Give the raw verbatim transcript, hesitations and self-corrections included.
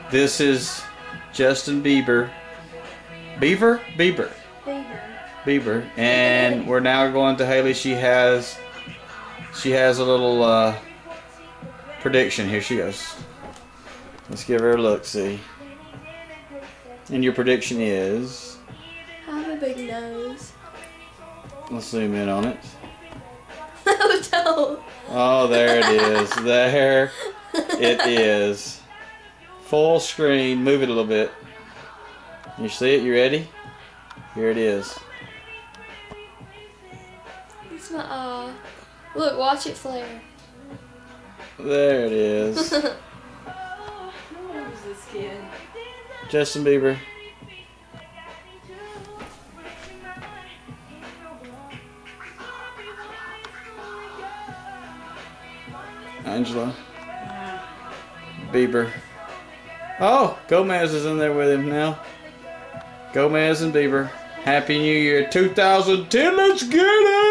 This is Justin Bieber. Beaver? Bieber. Beaver. Bieber. And we're now going to Haley. She has she has a little uh, prediction. Here she goes. Let's give her a look, see. And your prediction is? I have a big nose. Let's zoom in on it. Oh, don't. Oh, there it is. There it is. Full screen. Move it a little bit. You see it? You ready? Here it is. It's my eye. Look, watch it flare. There it is. Who's this kid? Justin Bieber. Angela. Bieber. Oh, Gomez is in there with him now. Gomez and Bieber. Happy New Year two thousand ten. Let's get it!